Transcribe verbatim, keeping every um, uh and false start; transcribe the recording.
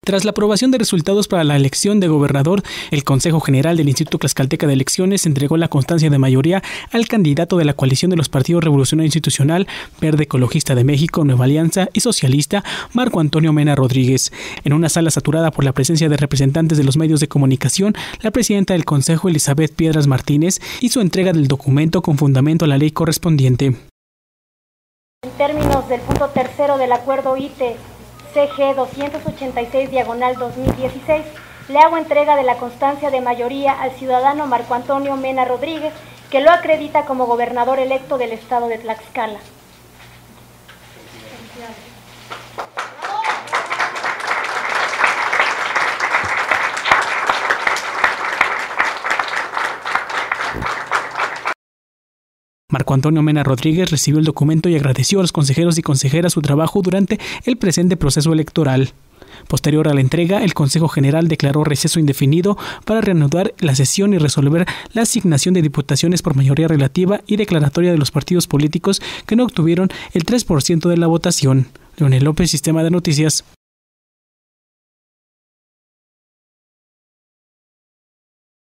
Tras la aprobación de resultados para la elección de gobernador, el Consejo General del Instituto Tlaxcalteca de Elecciones entregó la constancia de mayoría al candidato de la coalición de los partidos Revolucionario Institucional, Verde Ecologista de México, Nueva Alianza y Socialista, Marco Antonio Mena Rodríguez. En una sala saturada por la presencia de representantes de los medios de comunicación, la presidenta del Consejo, Elizabeth Piedras Martínez, hizo entrega del documento con fundamento a la ley correspondiente. En términos del punto tercero del acuerdo I T E C G doscientos ochenta y seis diagonal dos mil dieciséis, le hago entrega de la constancia de mayoría al ciudadano Marco Antonio Mena Rodríguez, que lo acredita como gobernador electo del estado de Tlaxcala. Marco Antonio Mena Rodríguez recibió el documento y agradeció a los consejeros y consejeras su trabajo durante el presente proceso electoral. Posterior a la entrega, el Consejo General declaró receso indefinido para reanudar la sesión y resolver la asignación de diputaciones por mayoría relativa y declaratoria de los partidos políticos que no obtuvieron el tres por ciento de la votación. Leonel López, Sistema de Noticias.